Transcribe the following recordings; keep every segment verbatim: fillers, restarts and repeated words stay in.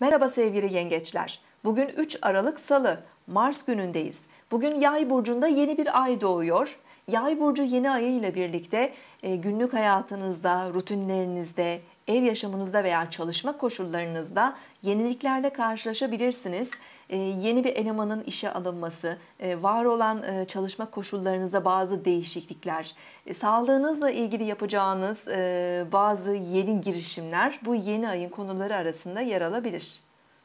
Merhaba sevgili yengeçler. Bugün üç Aralık Salı, Mars günündeyiz. Bugün Yay burcunda yeni bir ay doğuyor. Yay burcu yeni ayı ile birlikte e, günlük hayatınızda, rutinlerinizde, ev yaşamınızda veya çalışma koşullarınızda yeniliklerle karşılaşabilirsiniz. E, yeni bir elemanın işe alınması, e, var olan e, çalışma koşullarınızda bazı değişiklikler, e, sağlığınızla ilgili yapacağınız e, bazı yeni girişimler bu yeni ayın konuları arasında yer alabilir.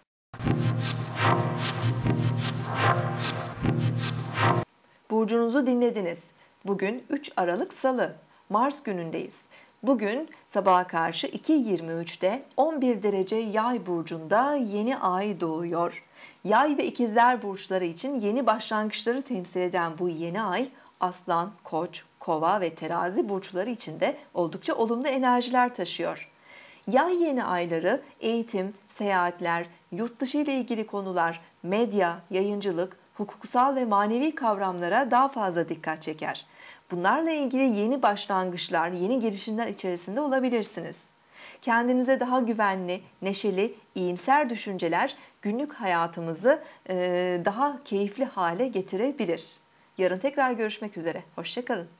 Burcunuzu dinlediniz. Bugün üç Aralık Salı, Mars günündeyiz. Bugün sabaha karşı iki yirmi üçte on bir derece Yay burcunda yeni ay doğuyor. Yay ve İkizler burçları için yeni başlangıçları temsil eden bu yeni ay Aslan, Koç, Kova ve Terazi burçları için de oldukça olumlu enerjiler taşıyor. Yay yeni ayları eğitim, seyahatler, yurt dışı ile ilgili konular, medya, yayıncılık, hukuksal ve manevi kavramlara daha fazla dikkat çeker. Bunlarla ilgili yeni başlangıçlar, yeni girişimler içerisinde olabilirsiniz. Kendinize daha güvenli, neşeli, iyimser düşünceler günlük hayatımızı daha keyifli hale getirebilir. Yarın tekrar görüşmek üzere. Hoşça kalın.